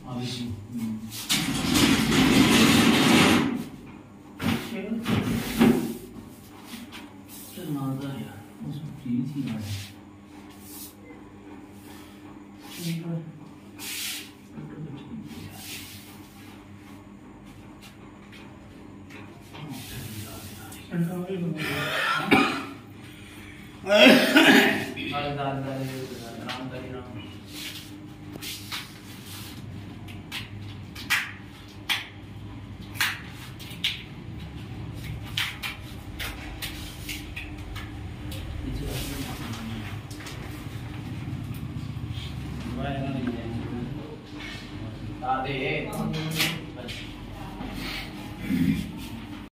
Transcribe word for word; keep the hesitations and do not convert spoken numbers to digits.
obviously.这哪个呀？我操，鼻涕哪里？这一个，这个这个鼻涕。哦，这个哪里？身上为什么？哪里哪里哪里哪里哪里哪里？ Ade.